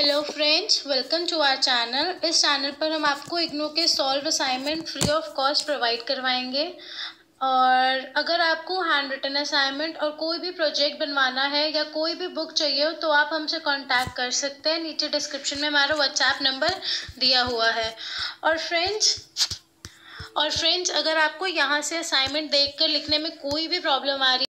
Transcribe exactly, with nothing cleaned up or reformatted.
Hello friends, welcome to our channel. इस channel पर हम आपको इग्नू के solve assignment free of cost provide करवाएंगे। और अगर आपको हैंड रिटन असाइनमेंट और कोई भी प्रोजेक्ट बनवाना है या कोई भी बुक चाहिए हो तो आप हमसे कांटेक्ट कर सकते हैं। नीचे डिस्क्रिप्शन में हमारा व्हाट्सएप नंबर दिया हुआ है। और फ्रेंड्स और फ्रेंड्स अगर आपको यहाँ से असाइनमेंट देखकर लिखने में कोई भी प्रॉब्लम आ रही